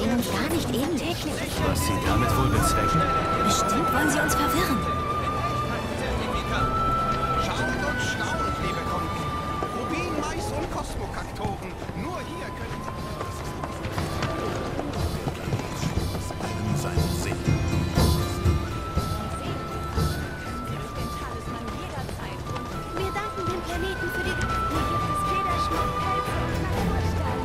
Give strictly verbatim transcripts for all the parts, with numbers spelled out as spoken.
sehen uns gar nicht ähnlich. Was Sie damit wohl bezwecken? Bestimmt wollen sie uns verwirren. Schaut und staunt, liebe Kunden. Rubin, Mais und Kosmokaktoren. Nur hier können Sie seinen See. Wir danken dem Planeten für die... Hier gibt es Federschmuck, Pelze und Natursteine.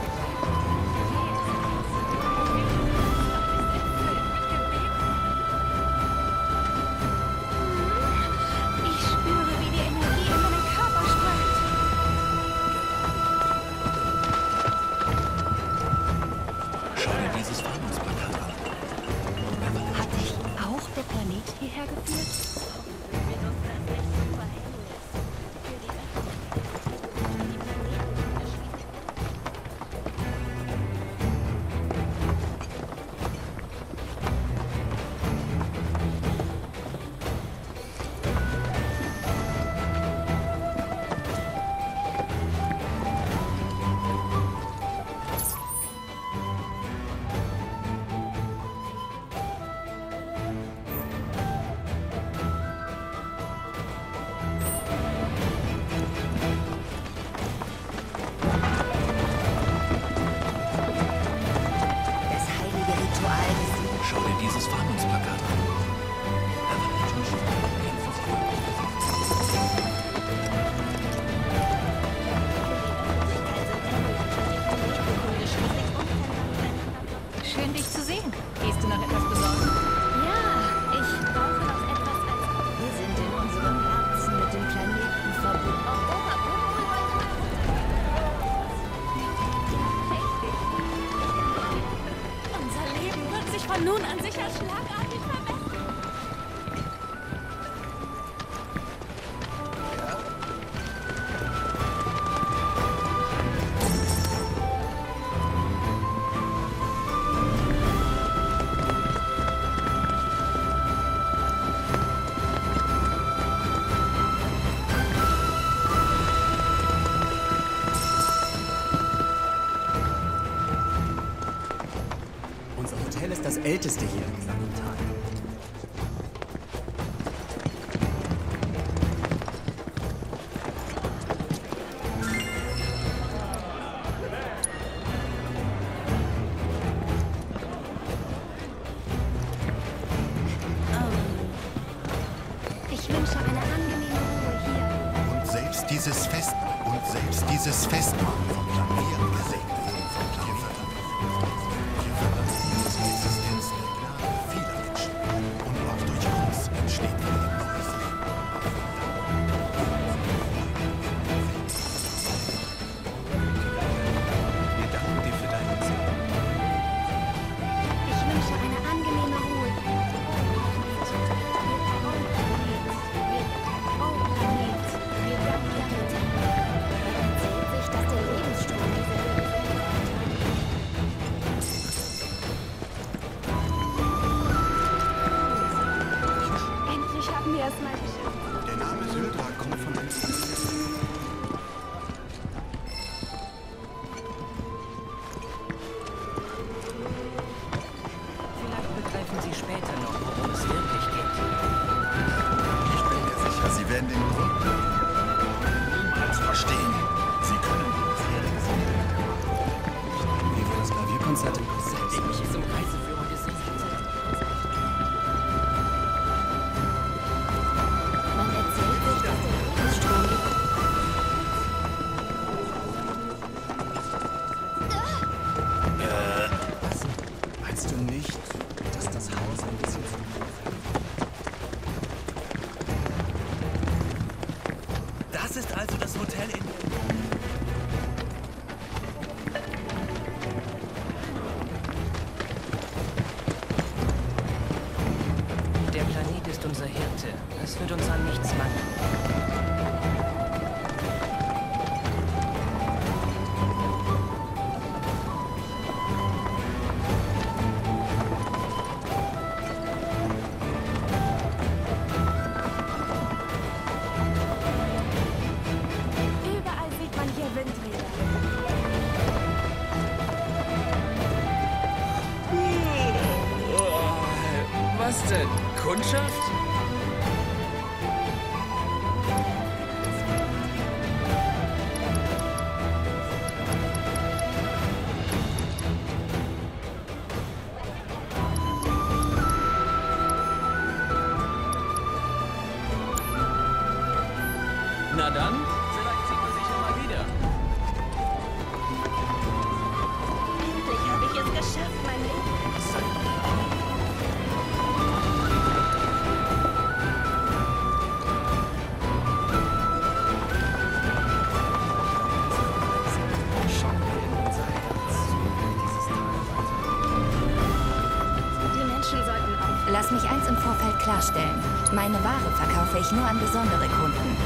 Ich spüre, wie die Energie in meinen Körper strömt. Schau dir dieses Warnungsplakat an. Hat dich auch der Planet hierher geführt? Schau dir dieses Warnungsplakat an. Schön, dich zu sehen. Gehst du noch etwas besorgen? Ja, ich brauche noch etwas als... Wir sind in unserem Herzen mit dem Planeten verbunden. Unser Leben wird sich von nun an sicher schlagartig verbessern. Unser Hotel ist das älteste hier im Planetal. Ich wünsche eine angenehme Ruhe hier. Und selbst dieses Fest und selbst dieses Festmahl vom Planeten gesegnet. Vom Planeten. Wir verlassen unsere Existenz der Gnade vieler Menschen. Und auch durch uns entsteht wieder ein neues Leben. Wir danken dir für deinen Sinn. Ich wünsche eine angenehme Ruhe. Oh, Planet. Wir danken dir bitte. Erzählt sich, dass der Lebensstrom dieser Endlich haben wir es mal geschafft. Der Name Syldra kommt von einem Vielleicht begreifen Sie später noch, worum es wirklich geht. Ich bin mir sicher, Sie werden den Grund niemals verstehen. Sie können das ehrlich gesagt. Wie wir das Klavierkonzert im Konzert. Den ich es im Reiseführer gesehen hatte. Man erzählt sich, dass der Lebensstrom gibt. Meinst du nicht, dass das Haus ein bisschen zu... Das ist also das Hotel in... Der Planet ist unser Hirte. Es wird uns an nichts mangeln. Überall sieht man hier Windräder. Was denn? Kundschaft? Na dann, vielleicht sieht man sich noch mal wieder. Endlich habe ich es geschafft, mein Leben. Schauen wir in unser Herz. Dieses Tal weiter. Die Menschen sollten auf. Lass mich eins im Vorfeld klarstellen. Meine Ware verkaufe ich nur an besondere Kunden.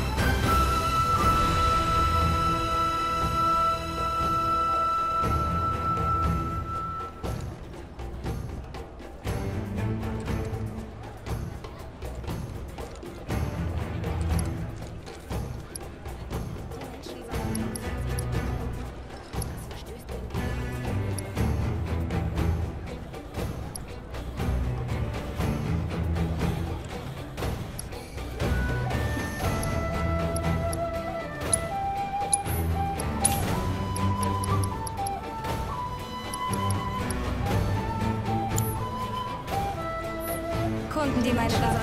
Kunden, die meine Ware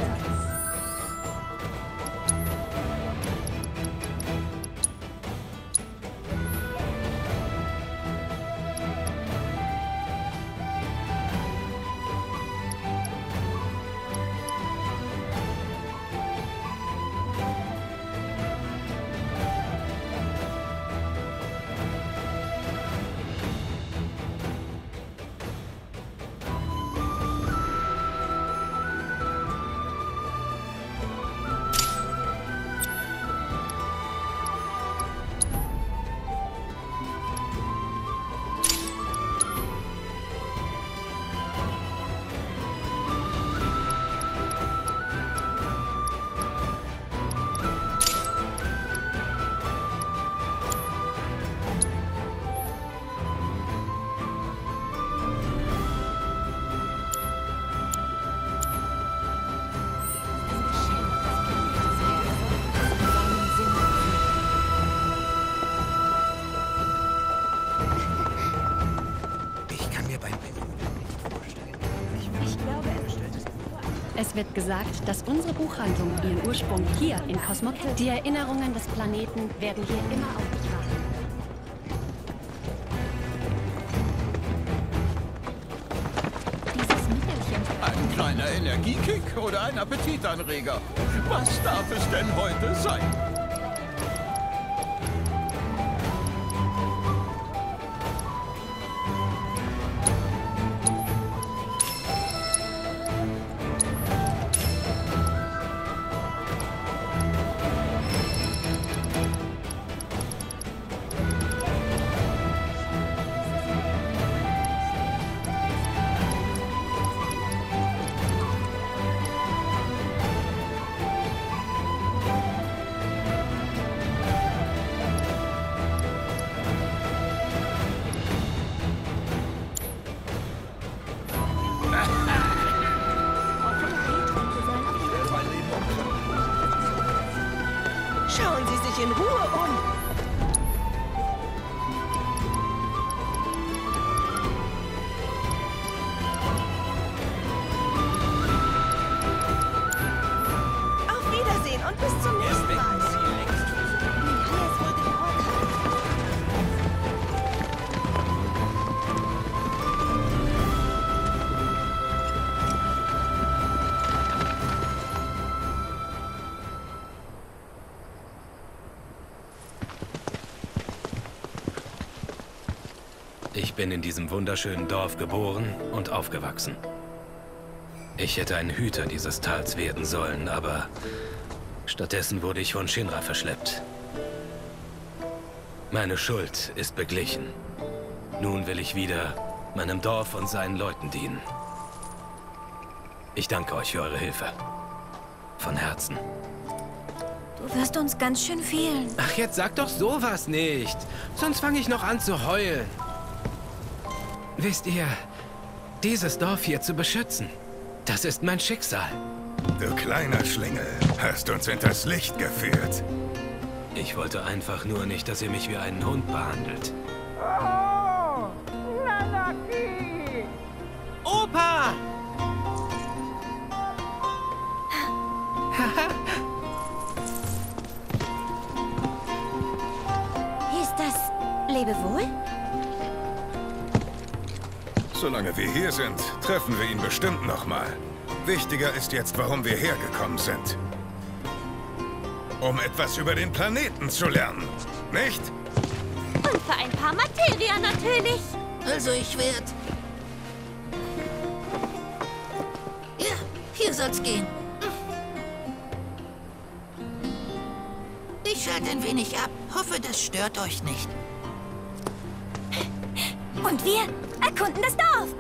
Es wird gesagt, dass unsere Buchhandlung ihren Ursprung hier in Cosmocadia. Die Erinnerungen des Planeten werden hier immer auf dich warten. Dieses Mittelchen. Ein kleiner Energiekick oder ein Appetitanreger? Was darf es denn heute sein? Schauen Sie sich in Ruhe um. Auf Wiedersehen und bis zum nächsten Mal. Wie lange es wohl gedauert hat. Ich bin in diesem wunderschönen Dorf geboren und aufgewachsen. Ich hätte ein Hüter dieses Tals werden sollen, aber stattdessen wurde ich von Shinra verschleppt. Meine Schuld ist beglichen. Nun will ich wieder meinem Dorf und seinen Leuten dienen. Ich danke euch für eure Hilfe. Von Herzen. Du wirst uns ganz schön fehlen. Ach, jetzt sag doch sowas nicht. Sonst fange ich noch an zu heulen. Wisst ihr, dieses Dorf hier zu beschützen, Das ist mein Schicksal. Du kleiner Schlingel, hast uns hinters Licht geführt. Ich wollte einfach nur nicht, dass ihr mich wie einen Hund behandelt. Oh, Nanaki! Opa! Hieß das Lebewohl? Solange wir hier sind, treffen wir ihn bestimmt noch mal. Wichtiger ist jetzt, warum wir hergekommen sind. Um etwas über den Planeten zu lernen, nicht? Und für ein paar Materia natürlich. Also ich werd... Ja, hier soll's gehen. Ich schalte ein wenig ab. Hoffe, das stört euch nicht. Und wir erkunden das Dorf.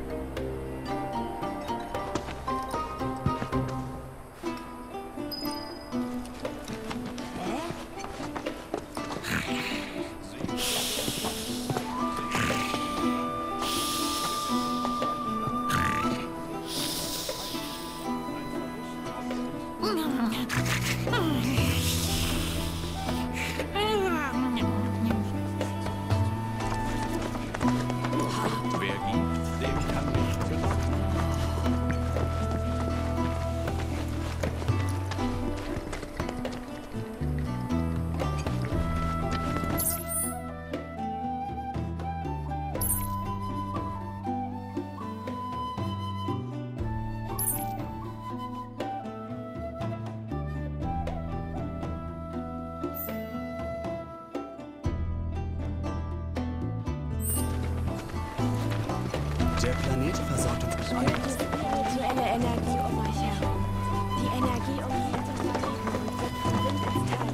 Der Planet versorgt uns mit Spürt spirituelle Energie um euch herum. Die Energie umgibt das Planeten und wird vom Wind ins Tal.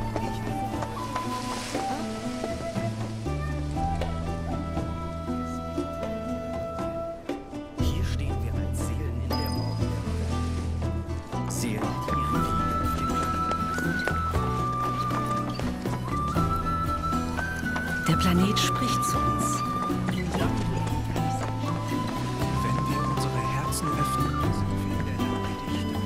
Hier stehen wir als Seelen in der Morgendämmerung. Seelen, die ihre Liebe auf dem Planeten. Der Planet spricht zu uns. Wenn wir unsere Herzen öffnen, sind wir in der Lage, dichter.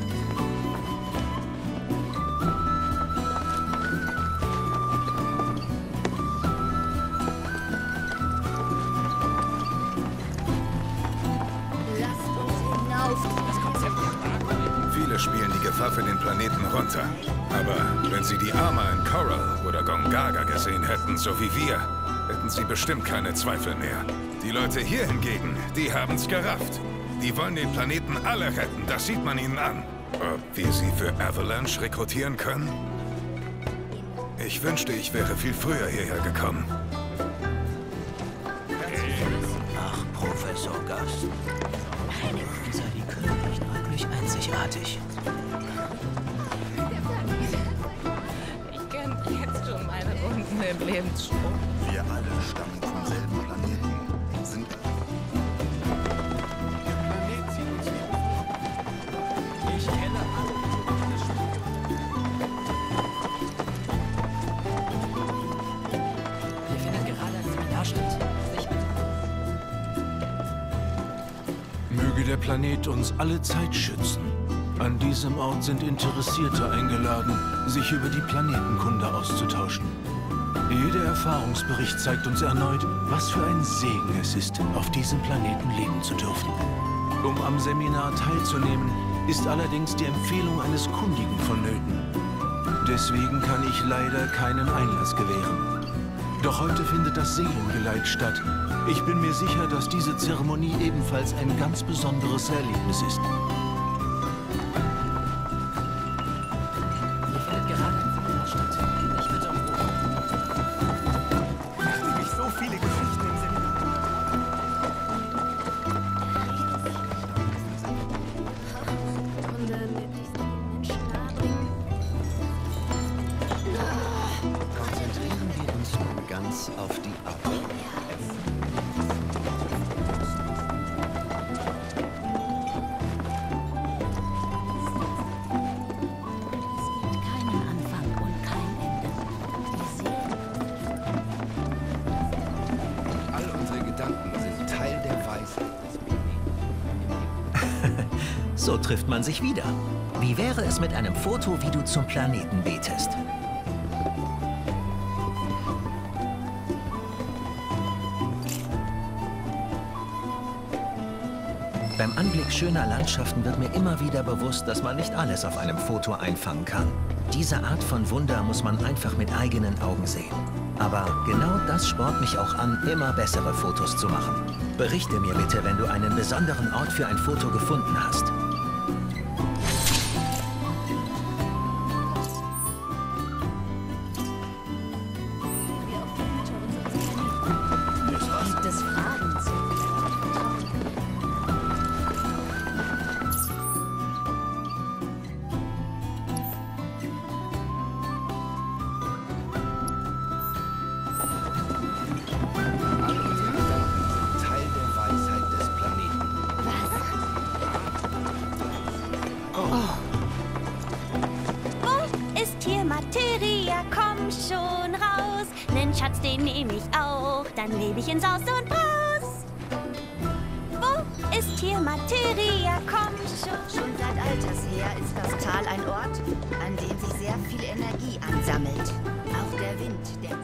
Lasst uns hinauf. Viele spielen die Gefahr für den Planeten runter. Aber wenn sie die Armer in Coral oder Gongaga gesehen hätten, so wie wir, hätten sie bestimmt keine Zweifel mehr. Die Leute hier hingegen, die haben's gerafft. Die wollen den Planeten alle retten, das sieht man ihnen an. Ob wir sie für Avalanche rekrutieren können? Ich wünschte, ich wäre viel früher hierher gekommen. Ach, Professor Gast. Ihr seid die Königin wirklich einzigartig. Ich kenne jetzt schon meine Runden im Lebensstrom. Wir alle stammen vom selben Planeten. Sind Ich kenne alle. Wir finden gerade ein Seminar statt. Möge der Planet uns alle Zeit schützen. An diesem Ort sind Interessierte eingeladen, sich über die Planetenkunde auszutauschen. Jeder Erfahrungsbericht zeigt uns erneut, was für ein Segen es ist, auf diesem Planeten leben zu dürfen. Um am Seminar teilzunehmen, ist allerdings die Empfehlung eines Kundigen vonnöten. Deswegen kann ich leider keinen Einlass gewähren. Doch heute findet das Seelengeleit statt. Ich bin mir sicher, dass diese Zeremonie ebenfalls ein ganz besonderes Erlebnis ist. Hier findet gerade ein Seminar statt. Ich bitte um Ruhe. nämlich so viele Geschichten im Seminar. Runde möglichst viele Menschen nahebringen. Konzentrieren wir uns nun ganz auf die Arbeit. Es gibt keinen Anfang und kein Ende. Die Seele. All unsere Gedanken sind Teil der Weisheit des Planeten. So trifft man sich wieder. Wie wäre es mit einem Foto, wie du zum Planeten betest? Beim Anblick schöner Landschaften wird mir immer wieder bewusst, dass man nicht alles auf einem Foto einfangen kann. Diese Art von Wunder muss man einfach mit eigenen Augen sehen. Aber genau das spornt mich auch an, immer bessere Fotos zu machen. Berichte mir bitte, wenn du einen besonderen Ort für ein Foto gefunden hast. Gibt es Fragen zu? Teil der Weisheit des Planeten. Wo ist hier Materia? Komm schon raus. Nen Schatz, den nehme ich auch. Dann lebe ich in Saus und Braus. Wo ist hier Materia? Komm schon. Schon seit alters her ist das Tal ein Ort, an dem sich sehr viel Energie ansammelt. Auch der Wind, der...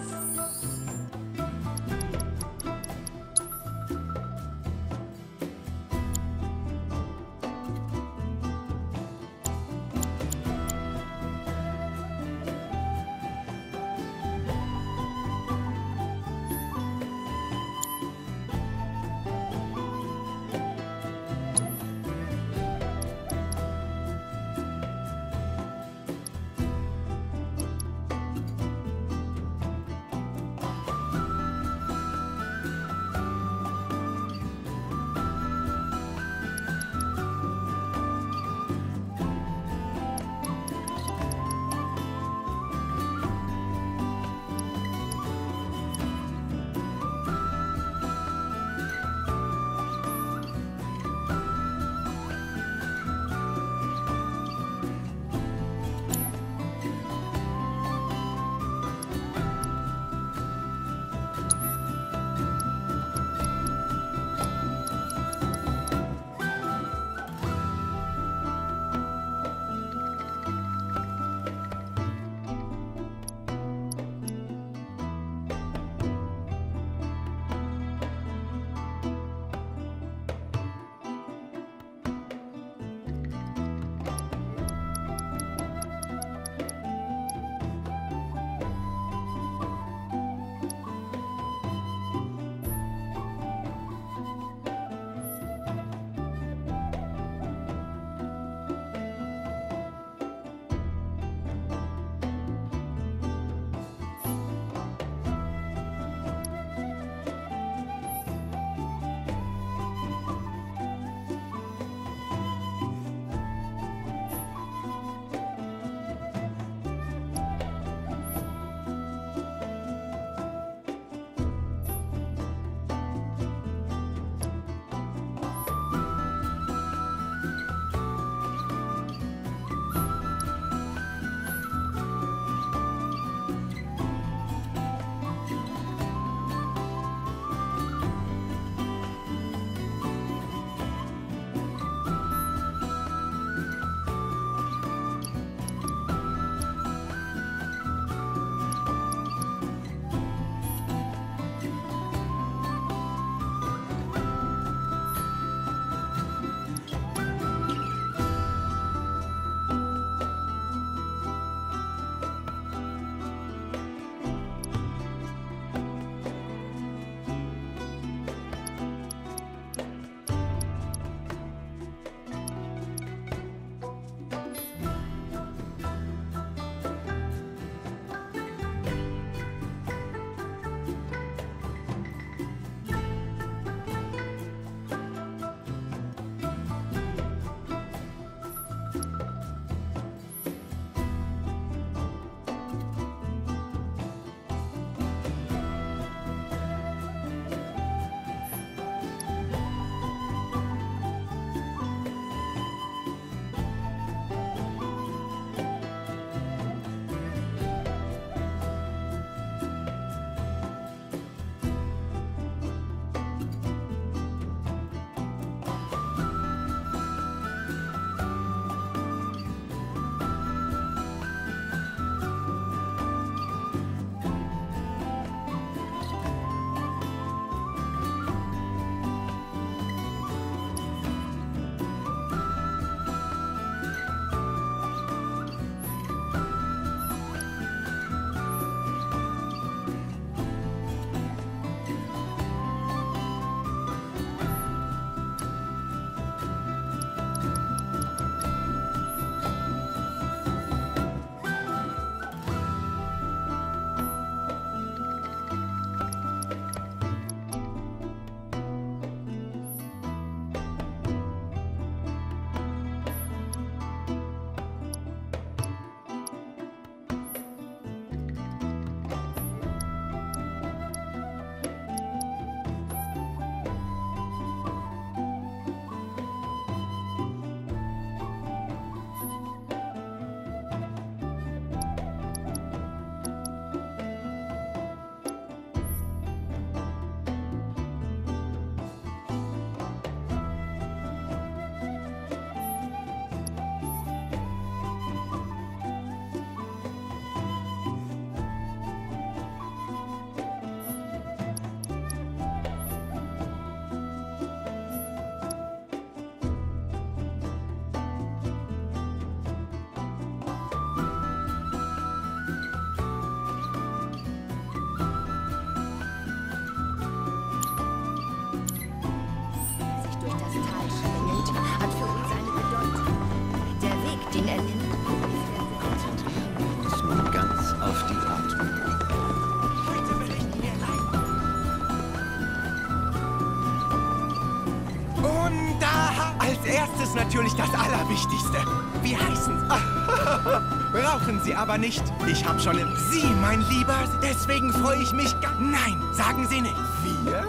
ist natürlich das Allerwichtigste. Wie heißen Sie? Brauchen Sie aber nicht. Ich habe schon im Sie, mein Lieber. Deswegen freue ich mich ganz... Nein, sagen Sie nicht. Wir?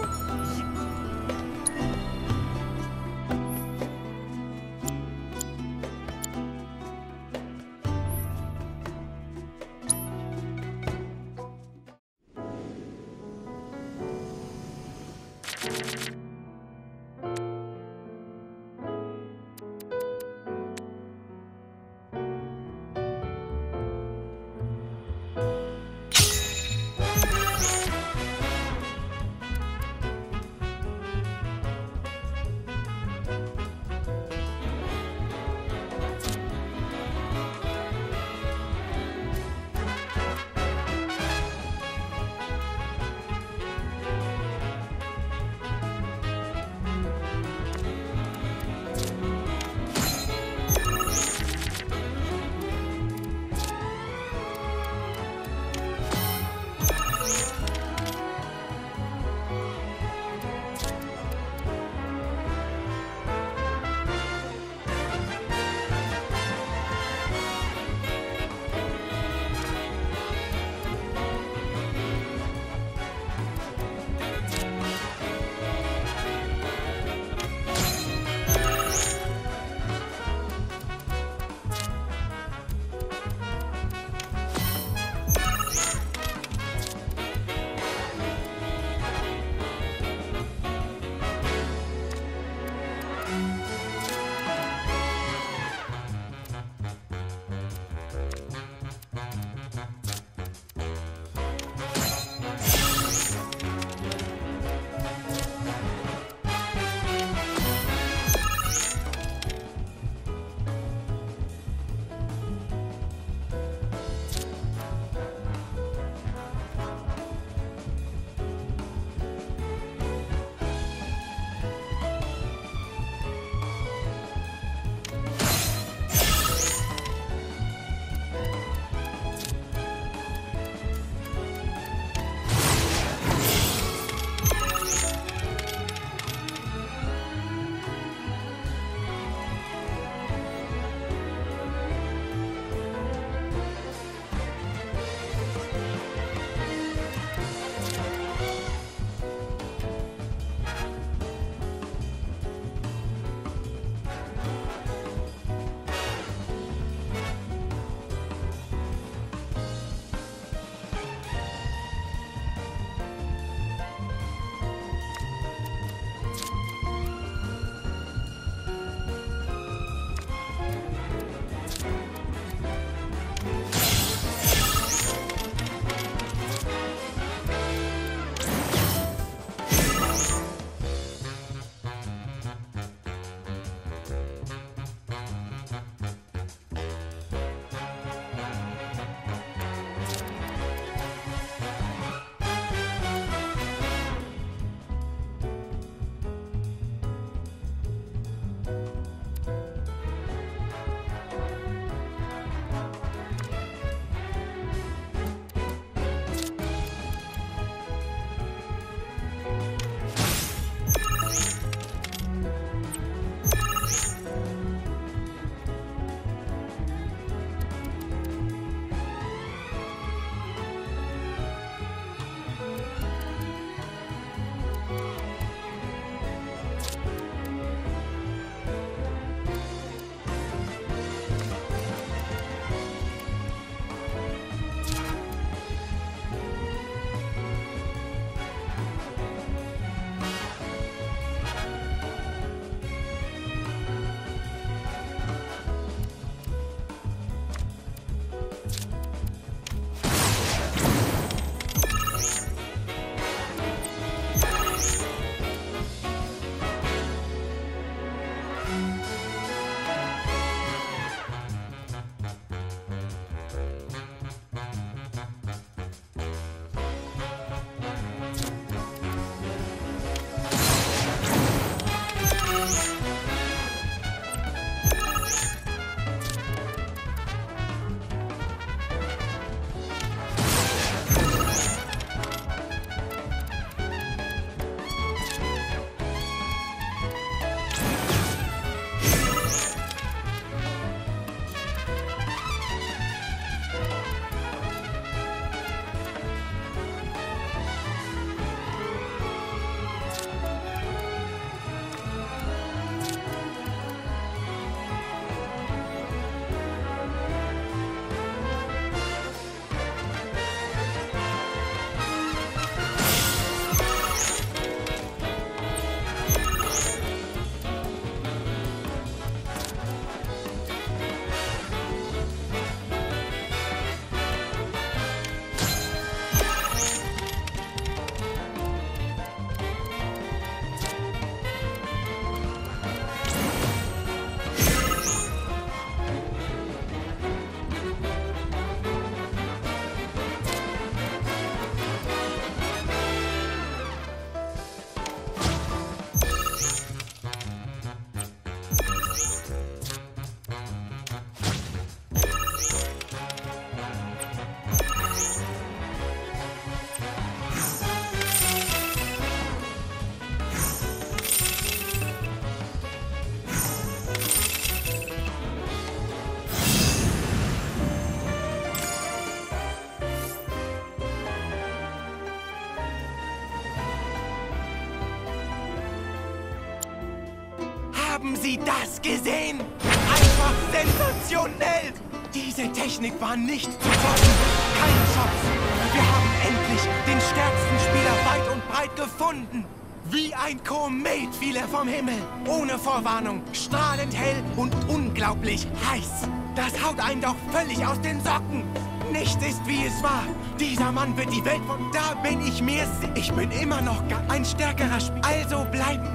Haben Sie das gesehen? Einfach sensationell! Diese Technik war nicht zu toppen. Keine Chance. Wir haben endlich den stärksten Spieler weit und breit gefunden. Wie ein Komet fiel er vom Himmel. Ohne Vorwarnung, strahlend hell und unglaublich heiß. Das haut einen doch völlig aus den Socken. Nichts ist, wie es war. Dieser Mann wird die Welt von... Da bin ich mir... Ich bin immer noch ein stärkerer Spieler. Also bleiben.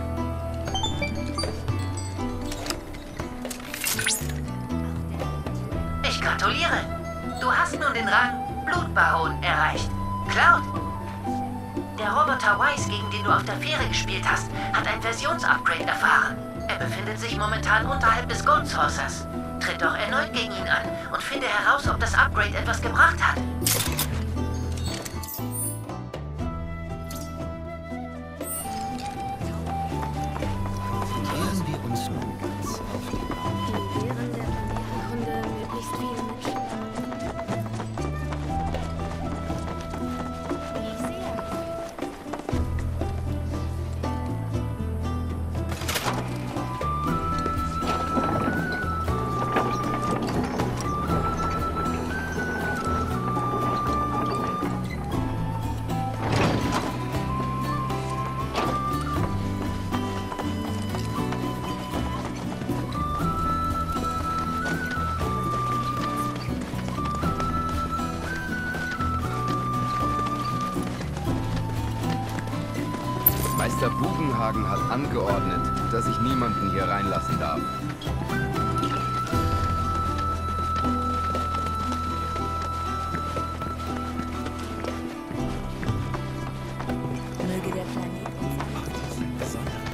Ich gratuliere. Du hast nun den Rang Blutbaron erreicht. Cloud! Der Roboter Wise, gegen den du auf der Fähre gespielt hast, hat ein Versionsupgrade erfahren. Er befindet sich momentan unterhalb des Gold Saucers. Tritt doch erneut gegen ihn an und finde heraus, ob das Upgrade etwas gebracht hat. Drehen wir uns nun ganz auf die Bahn. Die Lehren der Planetenkunde möglichst viele Menschen. Meister Bugenhagen hat angeordnet, dass ich niemanden hier reinlassen darf. Möge der Planet uns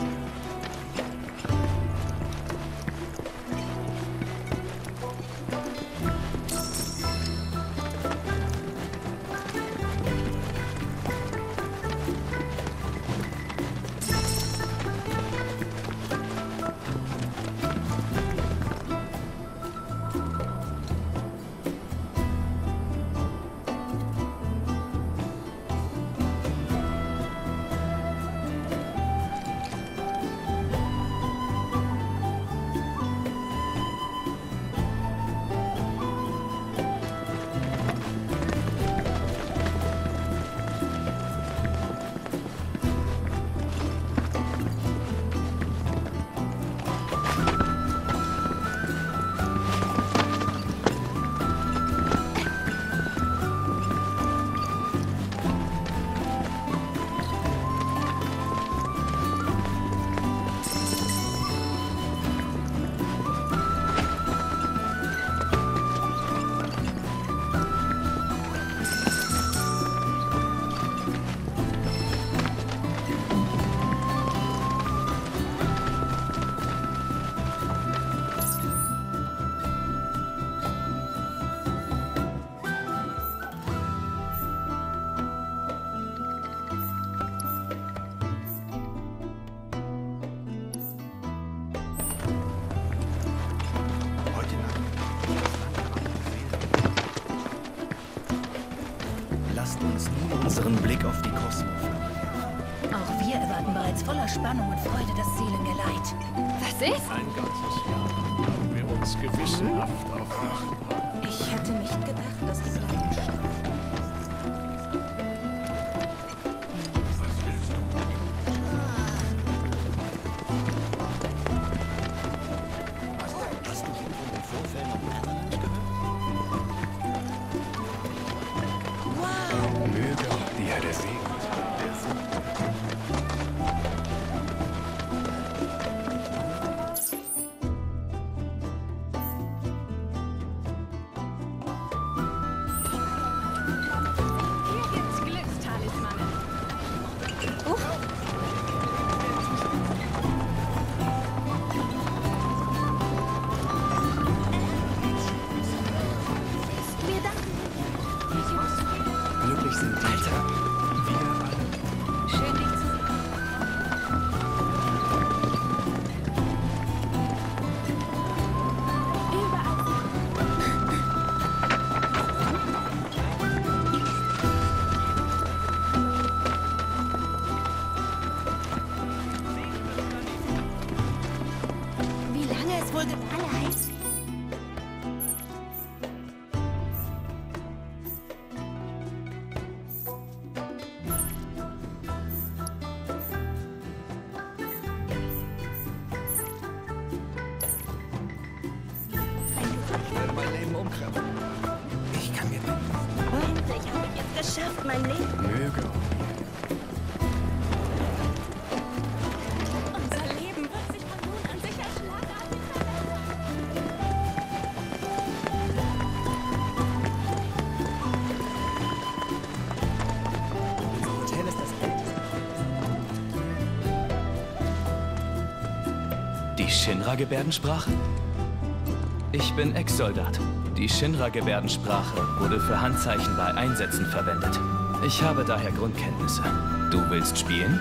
Lasst uns nun unseren Blick auf die Kosmoflotte werfen. Auch wir erwarten bereits voller Spannung und Freude das Seelengeleit. Was ist? Ein ganzes Jahr haben wir uns gewissenhaft auf Nachbarn. Ich hätte nicht gedacht, dass die Planet stammt. Hast du schon von den Vorfällen am Netherland gehört? Wow! Möge die Herr der Segel. nervt mein Leben. Möge. Unser Leben wird sich von nun an sicher schlagartig Unser Hotel ist das älteste. Die Shinra-Gebärdensprache? Ich bin Ex-Soldat. Die Shinra-Gebärdensprache wurde für Handzeichen bei Einsätzen verwendet. Ich habe daher Grundkenntnisse. Du willst spielen?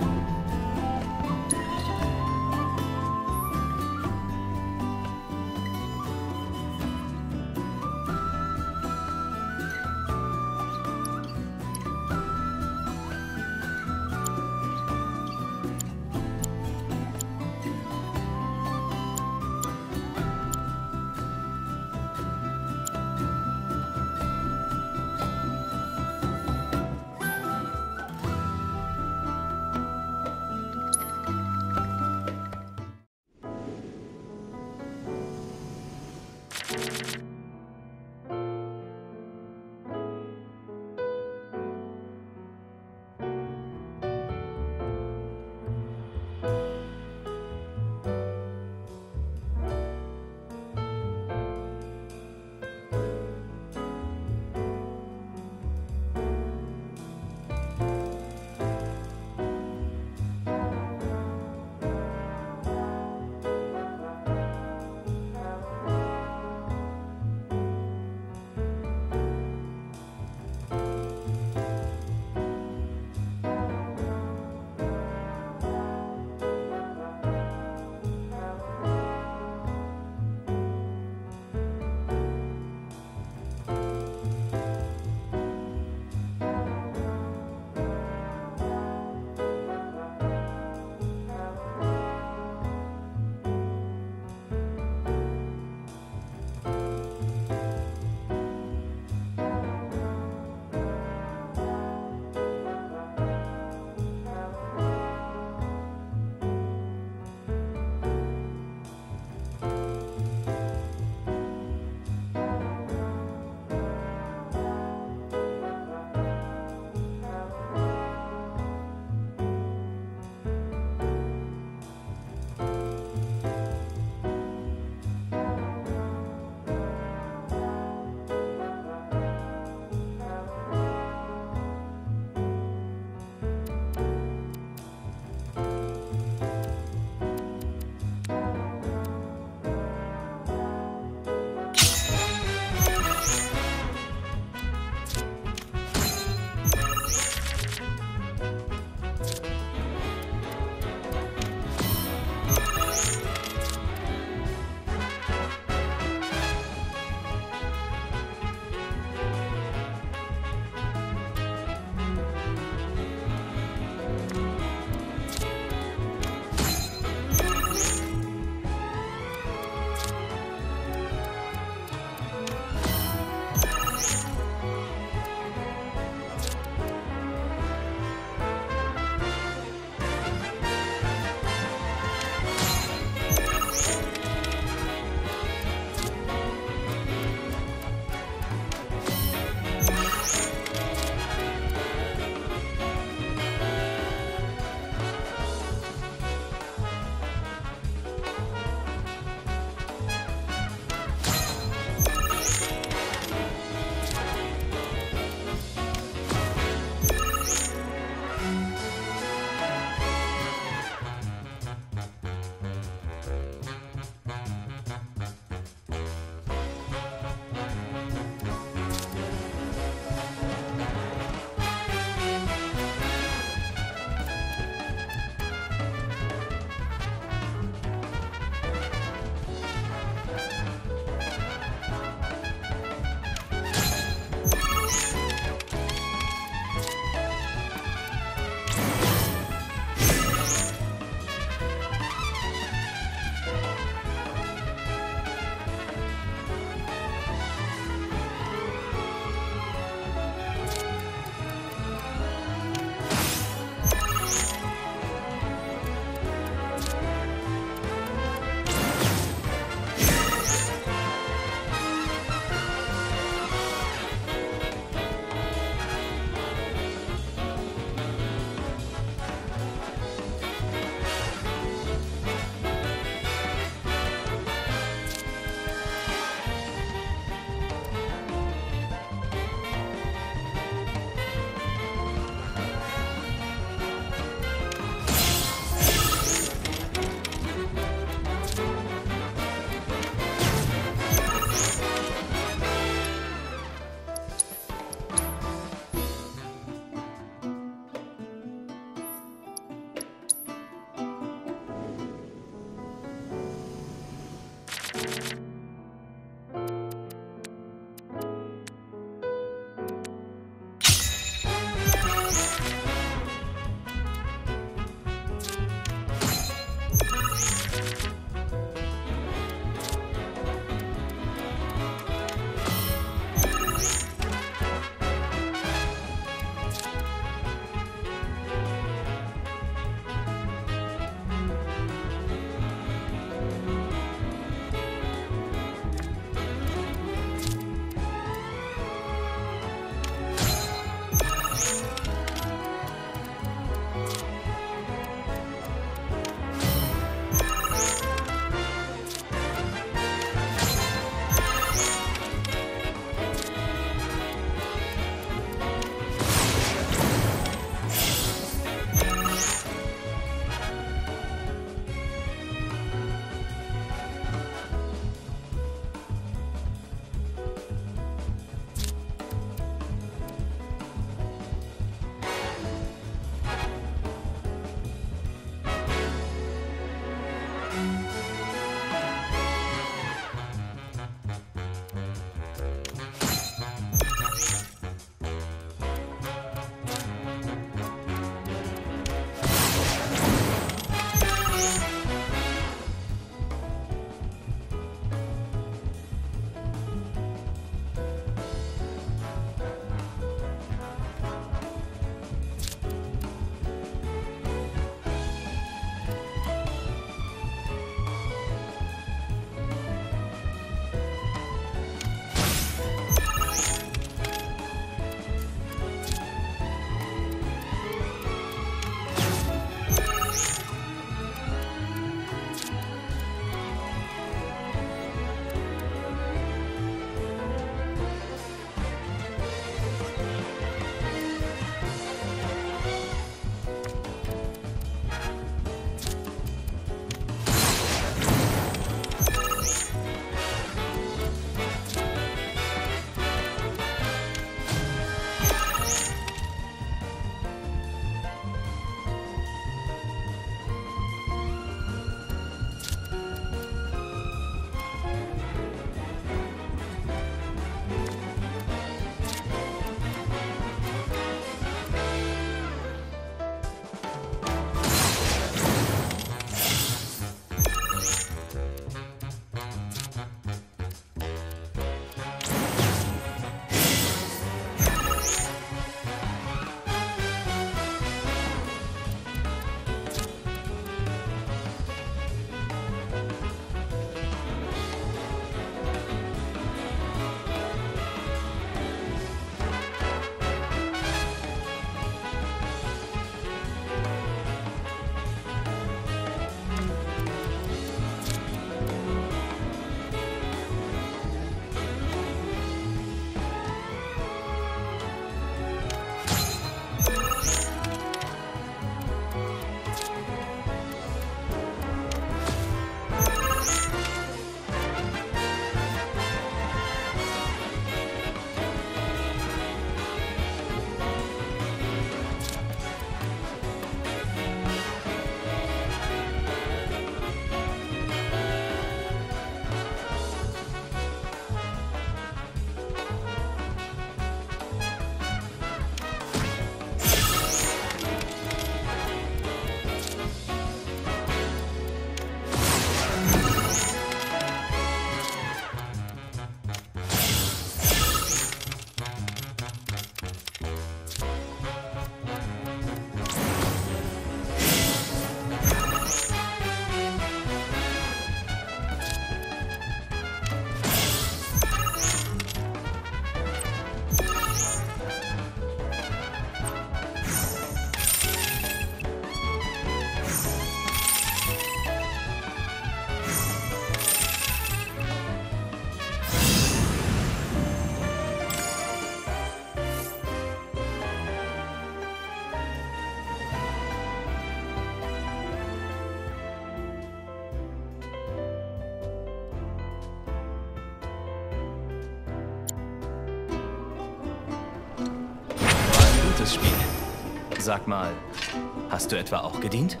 gutes Spiel. Sag mal, hast du etwa auch gedient?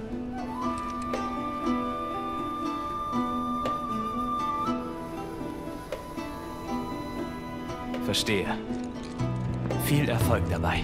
Verstehe. Viel Erfolg dabei.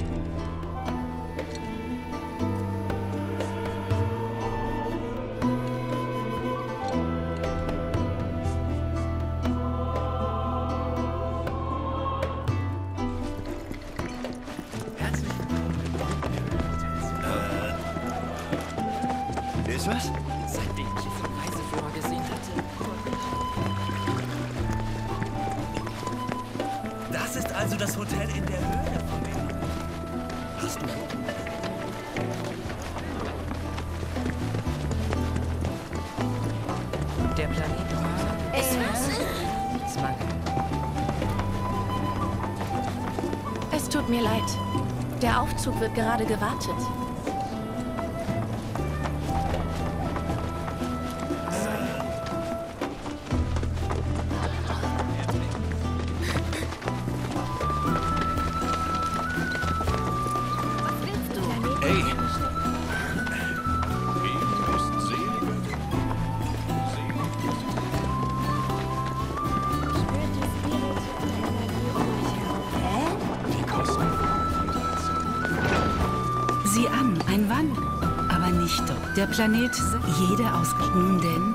Ist was? Seitdem ich es im Reiseführer gesehen hatte. Das ist also das Hotel in der Höhle von mir. Hast du Der Planet war... Ist was? Es tut mir leid. Der Aufzug wird gerade gewartet. Sieh an, ein Wann. Aber nicht doch. Der Planet, jede Ausgabe. Nun denn?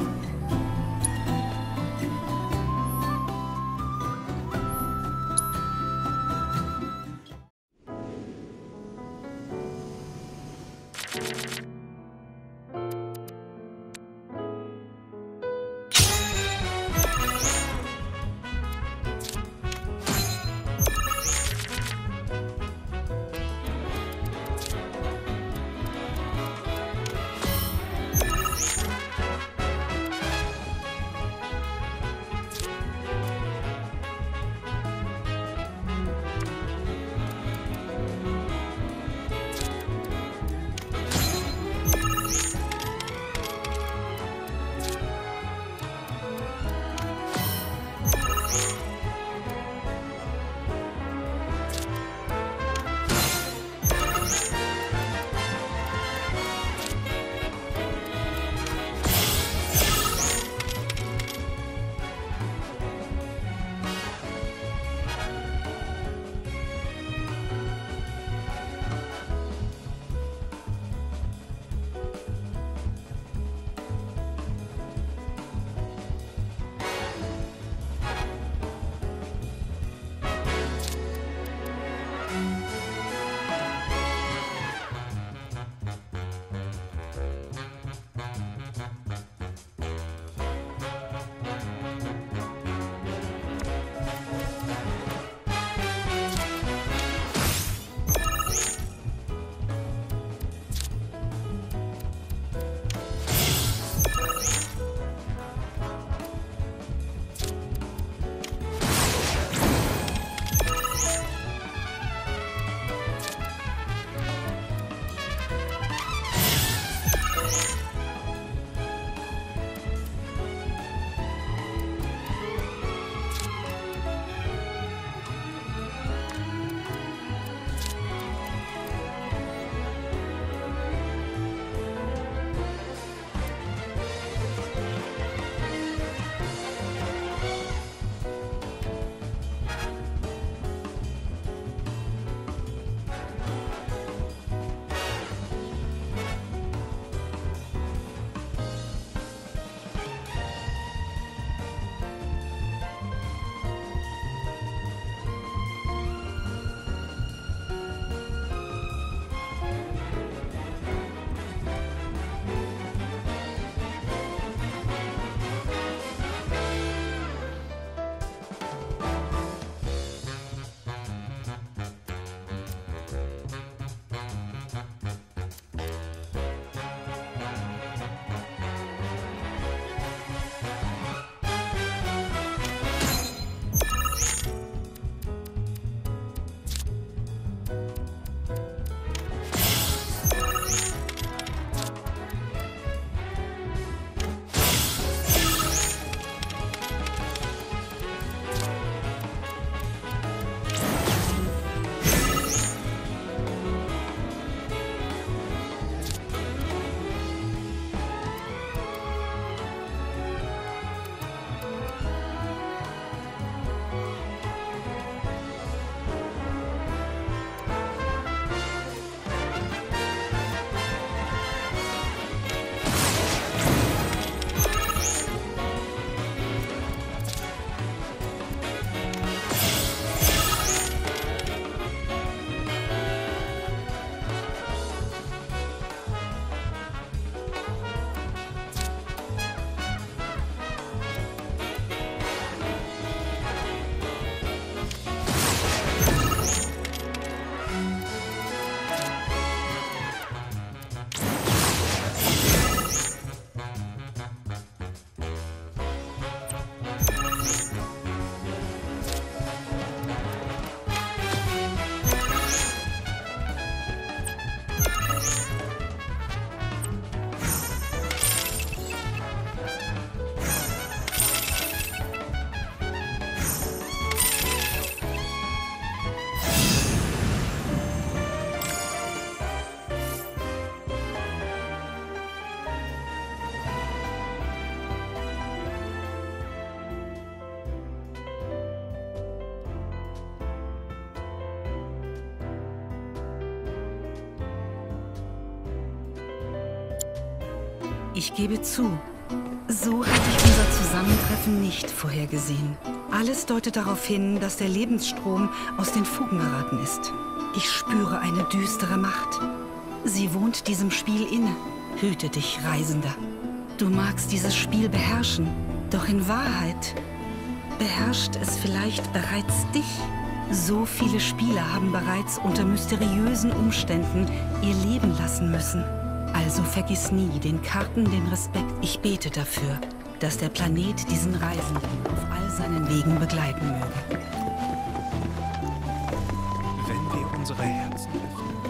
Ich gebe zu, so hatte ich unser Zusammentreffen nicht vorhergesehen. Alles deutet darauf hin, dass der Lebensstrom aus den Fugen geraten ist. Ich spüre eine düstere Macht. Sie wohnt diesem Spiel inne. Hüte dich, Reisender. Du magst dieses Spiel beherrschen, doch in Wahrheit beherrscht es vielleicht bereits dich. So viele Spieler haben bereits unter mysteriösen Umständen ihr Leben lassen müssen. Also vergiss nie den Karten den Respekt. Ich bete dafür, dass der Planet diesen Reisenden auf all seinen Wegen begleiten möge. Wenn wir unsere Herzen öffnen,